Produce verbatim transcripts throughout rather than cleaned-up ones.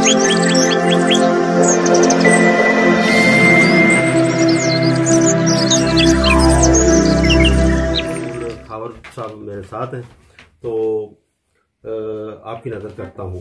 खावर साहब मेरे साथ हैं, तो आपकी नजर करता हूँ।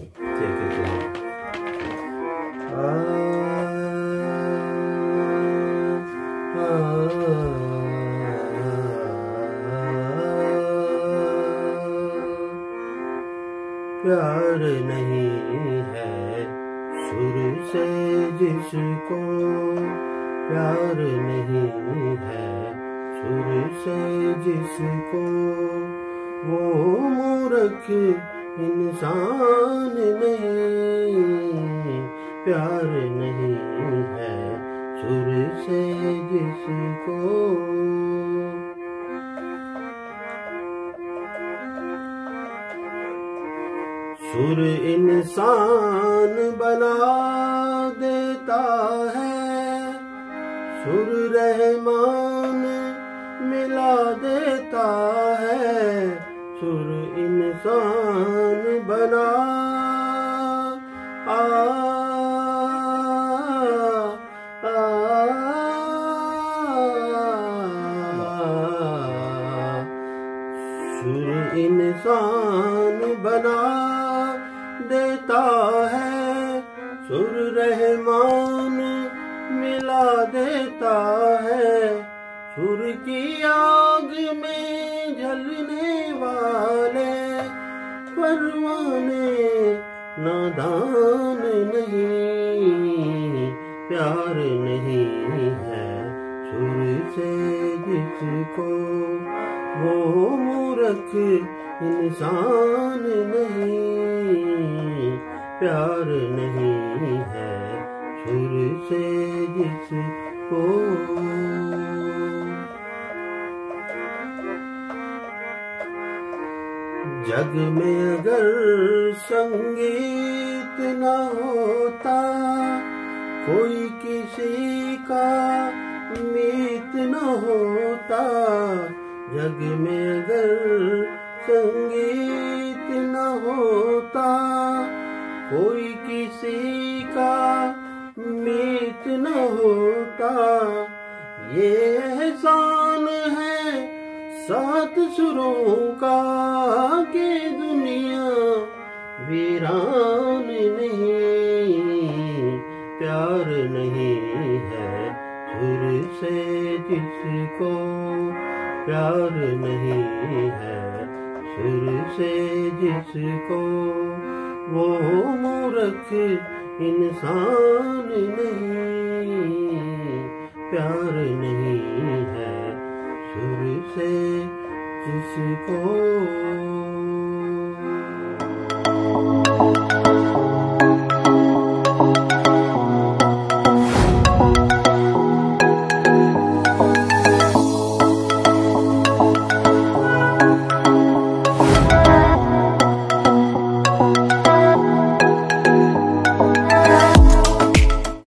प्यार नहीं है शुरू से जिसको, प्यार नहीं है शुरू से जिसको, वो मूर्ख इंसान नहीं। प्यार नहीं है शुरू से जिसको, सुर इंसान बना देता है, सुर रहमान मिला देता है। सुर इंसान बना आ, आ, सुर इंसान बना देता है, सुर रहमान मिला देता है। सुर की आग में जलने वाले परवाने नादान नहीं। प्यार नहीं है सुर से जिसको, वो मूर्ख इंसान नहीं। प्यार नहीं है सुर से जिसको। जग में अगर संगीत न होता, कोई किसी का मीत न होता। जग में अगर संगीत न होता, कोई किसी का मीत न होता। ये एहसान है सात सुरों का कि दुनिया वीरान नहीं। प्यार नहीं है सुर से जिसको, प्यार नहीं है सुर से जिसको, वो मूर्ख इंसान नहीं। प्यार नहीं है सुर से जिसको।